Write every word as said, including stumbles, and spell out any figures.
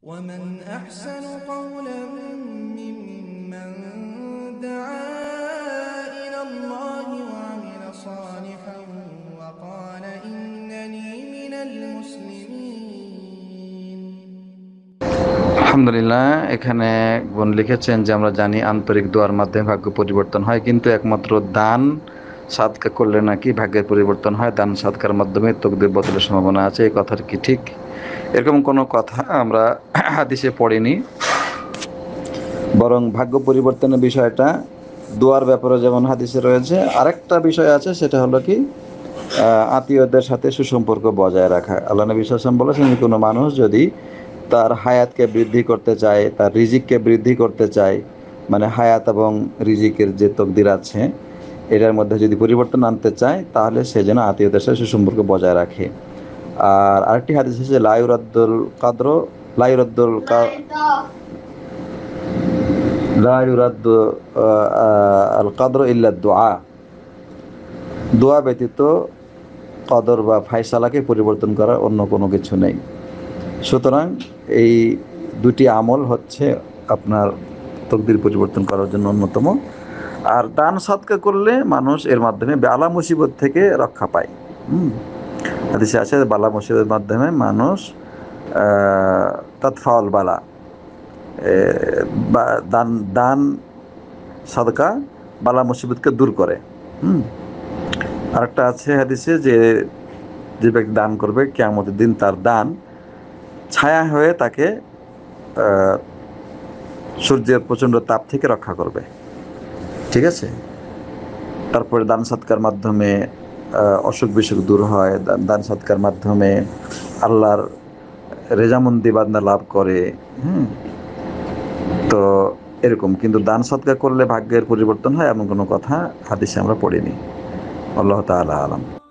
ومن أحسن قولا ممن دعا إلى الله وعمل صالحا وقال إنني من المسلمين। আলহামদুলিল্লাহ। এখানে বোন লিখেছেন যে আমরা জানি আন্তরিক দোয়ার মাধ্যমে ভাগ্য পরিবর্তন হয়, কিন্তু একমাত্র দান সাদকা করলে নাকি ভাগ্যের পরিবর্তন হয়, দান সাদকার মাধ্যমে তকদির বদলের সম্ভাবনা আছে। এই কথাটা কি ঠিক? এরকম কোনো কথা আমরা হাদিসে পড়িনি, বরং ভাগ্য পরিবর্তনের বিষয়টা দোয়ার ব্যাপারে যেমন হাদিসে রয়েছে, আরেকটা বিষয় আছে, সেটা হলো কি আত্মীয়দের সাথে সুসম্পর্ক বজায় রাখা। আল্লাহ নবী সাল্লাল্লাহু আলাইহি ওয়াসাল্লাম বলেছেন যে কোনো মানুষ যদি তার হায়াতকে বৃদ্ধি করতে চায়, তার রিজিককে বৃদ্ধি করতে চায়, মানে হায়াত এবং রিজিকের যে তকদির আছে এটার মধ্যে যদি পরিবর্তন আনতে চায়, তাহলে সে যেন আত্মীয়দের সাথে সুসম্পর্ক বজায় রাখে। আর আরেকটি হাদিস আছে লায়ুরাদ্দুল কাদ্র লায়ুরাদ্দুল লায়ুরাদ্দু আল কাদ্র ইল্লা দুআ, দোয়া ব্যতীত কদর বা ফায়সালাকে পরিবর্তন করার অন্য কোনো কিছু নেই। সুতরাং এই দুটি আমল হচ্ছে আপনার তকদির পরিবর্তন করার জন্য অন্যতম। আর দান সদকা করলে মানুষ এর মাধ্যমে বালা মুসিবত থেকে রক্ষা পায়। হুম হাদিসে আছে বালা মুসিবতের মাধ্যমে মানুষ তৎফাউল বালা, দান দান সদকা বালা মুসিবতকে দূর করে। হুম আরেকটা আছে হাদিসে যে যে ব্যক্তি দান করবে কিয়ামতের দিন তার দান ছায়া হয়ে তাকে সূর্যের প্রচণ্ড তাপ থেকে রক্ষা করবে। ঠিক আছে। তারপরে দান সৎকার মাধ্যমে অসুখ বিসুখ দূর হয়, দান সৎকার মাধ্যমে আল্লাহর রেজামন্দি বান্দা লাভ করে। হুম তো এরকম, কিন্তু দান সৎকার করলে ভাগ্যের পরিবর্তন হয় এমন কোনো কথা হাদিসে আমরা পড়িনি। আল্লাহ তাআলা আলাম।